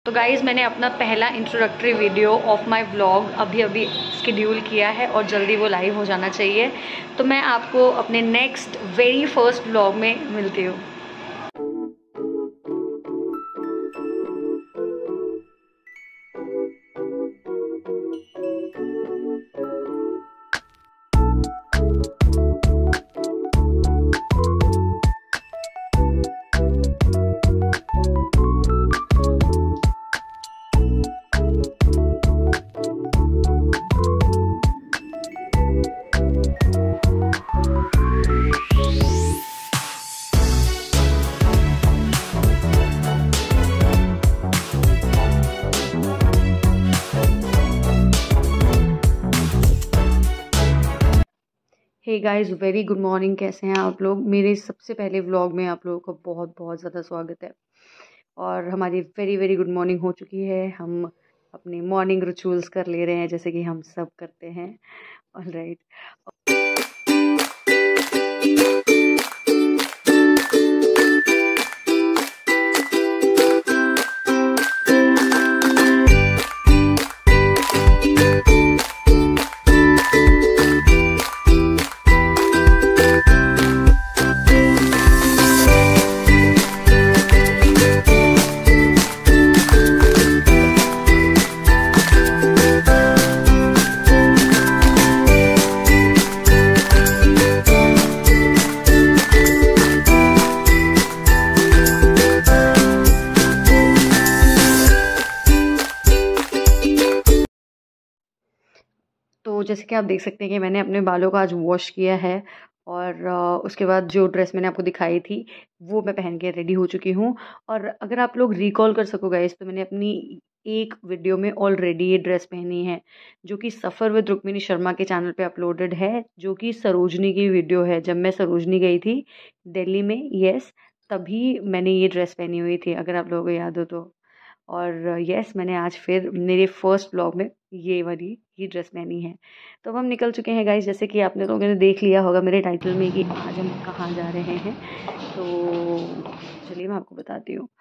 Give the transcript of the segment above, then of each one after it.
तो गाइज़ मैंने अपना पहला introductory video of my vlog अभी शेड्यूल किया है और जल्दी वो लाइव हो जाना चाहिए। तो मैं आपको अपने नेक्स्ट वेरी फर्स्ट व्लॉग में मिलती हूँ। Hey guys, very good morning. कैसे हैं आप लोग? मेरे सबसे पहले व्लॉग में आप लोगों का बहुत बहुत ज़्यादा स्वागत है। और हमारी वेरी वेरी गुड मॉर्निंग हो चुकी है। हम अपने मॉर्निंग रिचुअल्स कर ले रहे हैं जैसे कि हम सब करते हैं। ऑलराइट। तो जैसे कि आप देख सकते हैं कि मैंने अपने बालों को आज वॉश किया है और उसके बाद जो ड्रेस मैंने आपको दिखाई थी वो मैं पहन के रेडी हो चुकी हूँ। और अगर आप लोग रिकॉल कर सको गाइस, तो मैंने अपनी एक वीडियो में ऑलरेडी ये ड्रेस पहनी है जो कि सफ़र विद रुक्मिणी शर्मा के चैनल पे अपलोडेड है, जो कि सरोजनी की वीडियो है। जब मैं सरोजनी गई थी दिल्ली में, यस, तभी मैंने ये ड्रेस पहनी हुई थी, अगर आप लोगों को याद हो तो। और यस, मैंने आज फिर मेरे फर्स्ट ब्लॉग में ये वाली ही ड्रेस पहनी है। तो अब हम निकल चुके हैं गाइस, जैसे कि आपने लोगों ने देख लिया होगा मेरे टाइटल में कि आज हम कहाँ जा रहे हैं। तो चलिए मैं आपको बताती हूँ।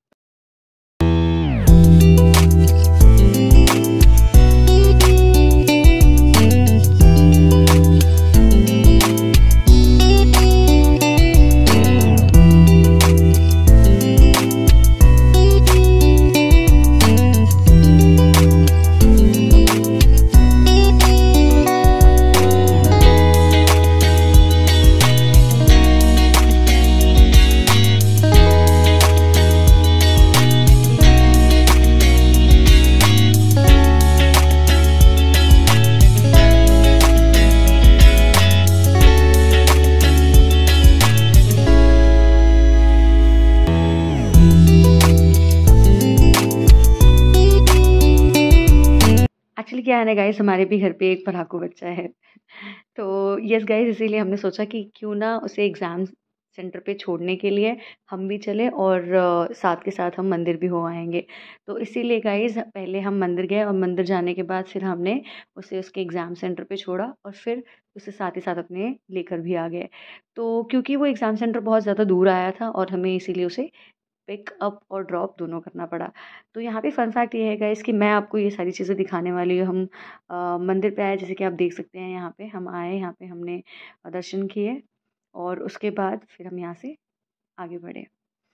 एक्चुअली क्या है ना गाइस, हमारे भी घर पे एक पढ़ाकू बच्चा है। तो यस गाइस, इसीलिए हमने सोचा कि क्यों ना उसे एग्ज़ाम सेंटर पे छोड़ने के लिए हम भी चले और साथ के साथ हम मंदिर भी हो आएंगे। तो इसीलिए गाइस पहले हम मंदिर गए और मंदिर जाने के बाद फिर हमने उसे उसके एग्ज़ाम सेंटर पे छोड़ा और फिर उसे साथ ही साथ अपने लेकर भी आ गए। तो क्योंकि वो एग्ज़ाम सेंटर बहुत ज़्यादा दूर आया था और हमें इसीलिए उसे पिक अप और ड्रॉप दोनों करना पड़ा। तो यहाँ पे फ़न फैक्ट ये है गाइस कि मैं आपको ये सारी चीज़ें दिखाने वाली हूँ। हम मंदिर पे आए, जैसे कि आप देख सकते हैं। यहाँ पे हम आए, यहाँ पे हमने दर्शन किए और उसके बाद फिर हम यहाँ से आगे बढ़े।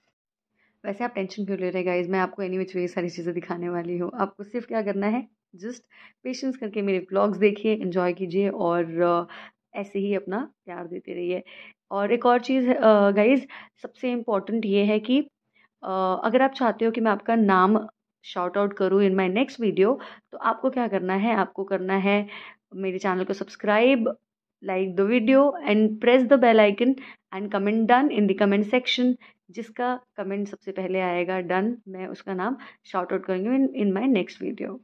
वैसे आप टेंशन क्यों ले रहे हैं गाइस, मैं आपको एनी विच वे ये सारी चीज़ें दिखाने वाली हूँ। आपको सिर्फ क्या करना है, जस्ट पेशेंस करके मेरे व्लॉग्स देखिए, एंजॉय कीजिए और ऐसे ही अपना प्यार देते रहिए। और एक और चीज़ गाइस, सबसे इम्पोर्टेंट ये है कि अगर आप चाहते हो कि मैं आपका नाम शाउट आउट करूँ इन माय नेक्स्ट वीडियो, तो आपको क्या करना है, आपको करना है मेरे चैनल को subscribe, like the video and press the bell icon and comment done in the comment section. जिसका कमेंट सबसे पहले आएगा डन, मैं उसका नाम शाउट आउट करूँगी इन माय नेक्स्ट वीडियो।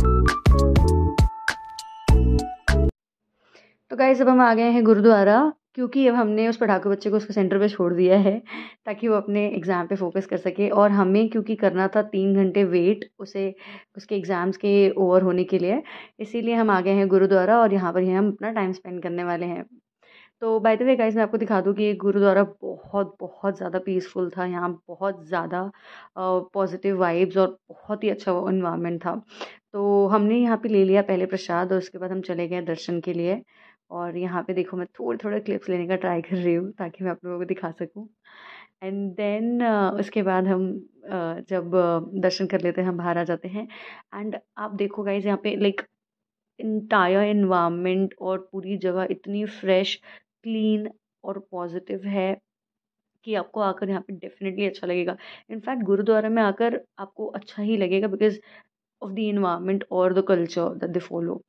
तो गाइस अब हम आ गए हैं गुरुद्वारा क्योंकि अब हमने उस पढ़ाकू बच्चे को उसके सेंटर पे छोड़ दिया है ताकि वो अपने एग्ज़ाम पे फ़ोकस कर सके, और हमें क्योंकि करना था 3 घंटे वेट उसे उसके एग्ज़ाम्स के ओवर होने के लिए, इसीलिए हम आ गए हैं गुरुद्वारा और यहाँ पर ही हम अपना टाइम स्पेंड करने वाले हैं। तो बाय द वे गाइज़, मैं आपको दिखा दूँ कि ये गुरुद्वारा बहुत बहुत ज़्यादा पीसफुल था। यहाँ बहुत ज़्यादा पॉजिटिव वाइब्स और बहुत ही अच्छा वो एनवायरनमेंट था। तो हमने यहाँ पे ले लिया पहले प्रसाद और उसके बाद हम चले गए दर्शन के लिए। और यहाँ पे देखो मैं थोड़े-थोड़े क्लिप्स लेने का ट्राई कर रही हूँ ताकि मैं आप लोगों को दिखा सकूँ। एंड देन उसके बाद हम जब दर्शन कर लेते हैं, हम बाहर आ जाते हैं। एंड आप देखो गाइज़, यहाँ पे लाइक एंटायर एनवायरनमेंट और पूरी जगह इतनी फ्रेश, क्लीन और पॉजिटिव है कि आपको आकर यहाँ पे डेफ़िनेटली अच्छा लगेगा। इनफैक्ट गुरुद्वारा में आकर आपको अच्छा ही लगेगा बिकॉज़ ऑफ द एनवायरनमेंट और the culture that they follow.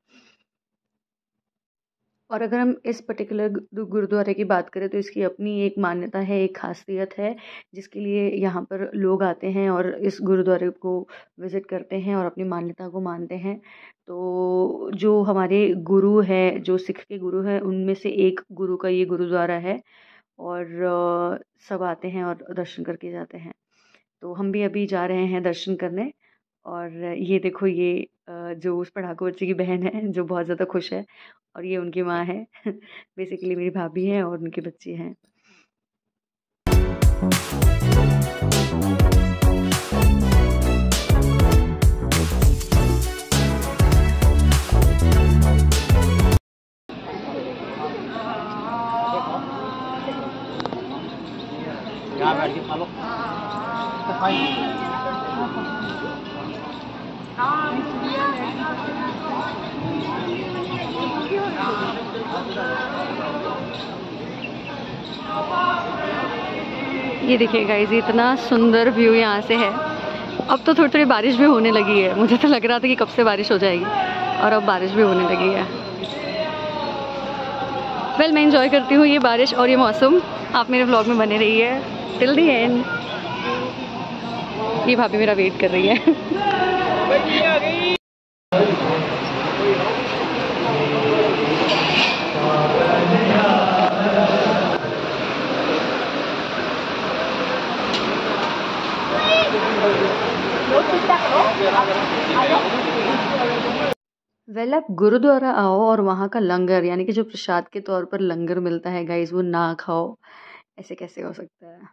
और अगर हम इस पर्टिकुलर गुरुद्वारे की बात करें तो इसकी अपनी एक मान्यता है, एक ख़ासियत है, जिसके लिए यहाँ पर लोग आते हैं और इस गुरुद्वारे को विज़िट करते हैं और अपनी मान्यता को मानते हैं। तो जो हमारे गुरु हैं, जो सिख के गुरु हैं, उनमें से एक गुरु का ये गुरुद्वारा है और सब आते हैं और दर्शन करके जाते हैं। तो हम भी अभी जा रहे हैं दर्शन करने। और ये देखो, ये जो उस पढ़ाकू बच्चे की बहन है जो बहुत ज़्यादा खुश है, और ये उनकी माँ है बेसिकली मेरी भाभी है और उनकी बच्ची हैं। ये देखिए गाइस, इतना सुंदर व्यू यहाँ से है। अब तो थोड़ी थोड़ी बारिश भी होने लगी है, मुझे तो लग रहा था कि कब से बारिश हो जाएगी और अब बारिश भी होने लगी है। वेल, मैं एंजॉय करती हूँ ये बारिश और ये मौसम। आप मेरे व्लॉग में बने रहिए टिल दी एंड। ये भाभी मेरा वेट कर रही है वेल, आप गुरुद्वारा आओ और वहाँ का लंगर, यानी कि जो प्रसाद के तौर पर लंगर मिलता है गाइस, वो ना खाओ, ऐसे कैसे हो सकता है।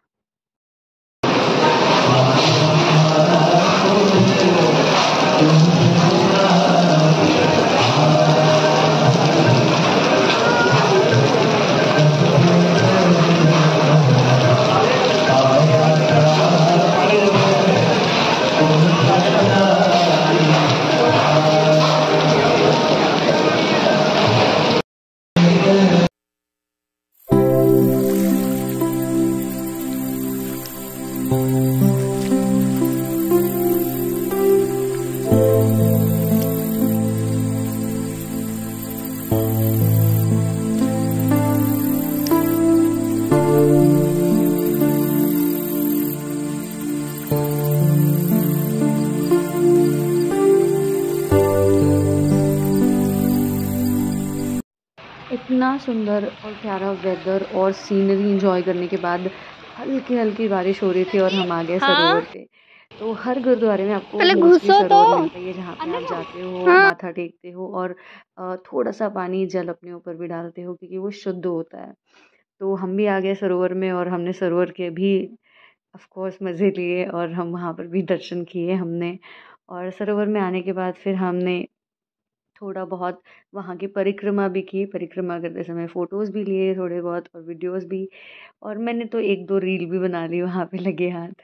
इतना सुंदर और प्यारा वेदर और सीनरी एंजॉय करने के बाद हल्की हल्की बारिश हो रही थी और हम आ गए सरोवर पे। तो हर गुरुद्वारे में आपको मोस्टली सरोवर मिलता है जहाँ पे आप जाते हो, माथा टेकते हो और थोड़ा सा पानी जल अपने ऊपर भी डालते हो क्योंकि वो शुद्ध होता है। तो हम भी आ गए सरोवर में और हमने सरोवर के भी ऑफ कोर्स मज़े लिए और हम वहाँ पर भी दर्शन किए हमने। और सरोवर में आने के बाद फिर हमने थोड़ा बहुत वहाँ की परिक्रमा भी की। परिक्रमा करते समय फ़ोटोज़ भी लिए थोड़े बहुत और वीडियोज़ भी, और मैंने तो 1-2 रील भी बना ली वहाँ पे लगे हाथ।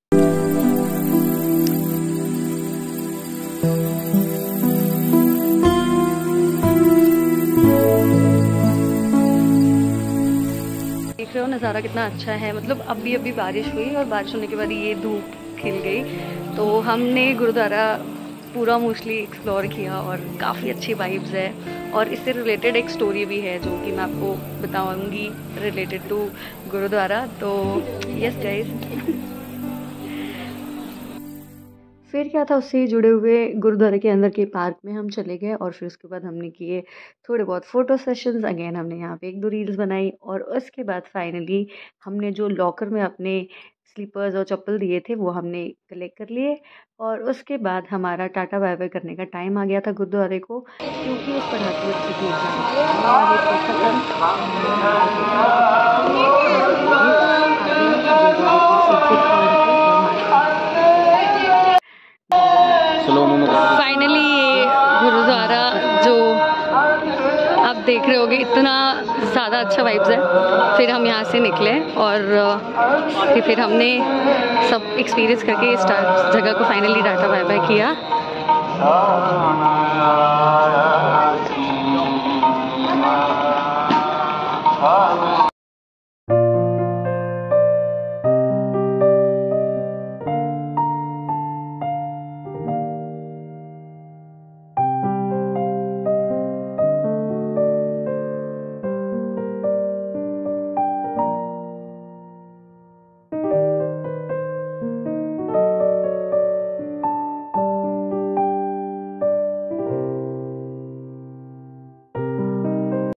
देख रहे हो नज़ारा कितना अच्छा है, मतलब अभी अभी बारिश हुई और बारिश होने के बाद ये धूप खिल गई। तो हमने गुरुद्वारा पूरा मोस्टली एक्सप्लोर किया और काफ़ी अच्छी वाइब्स है। और इससे रिलेटेड एक स्टोरी भी है जो कि मैं आपको बताऊंगी रिलेटेड टू गुरुद्वारा। तो यस गाइस, फिर क्या था, उससे जुड़े हुए गुरुद्वारे के अंदर के पार्क में हम चले गए और फिर उसके बाद हमने किए थोड़े बहुत फ़ोटो सेशंस। अगेन हमने यहाँ पे 1-2 रील्स बनाई और उसके बाद फाइनली हमने जो लॉकर में अपने स्लीपर्स और चप्पल दिए थे वो हमने कलेक्ट कर लिए। और उसके बाद हमारा टाटा बाय बाय करने का टाइम आ गया था गुरुद्वारे को, क्योंकि उस पढ़ाकू बच्चे की एग्ज़ाम आने वाले थे खत्म। फाइनली ये गुरुद्वारा जो आप देख रहे होगे, इतना ज़्यादा अच्छा वाइब्स है। फिर हम यहाँ से निकले और फिर हमने सब एक्सपीरियंस करके इस जगह को फाइनली टाटा बाय बाय किया।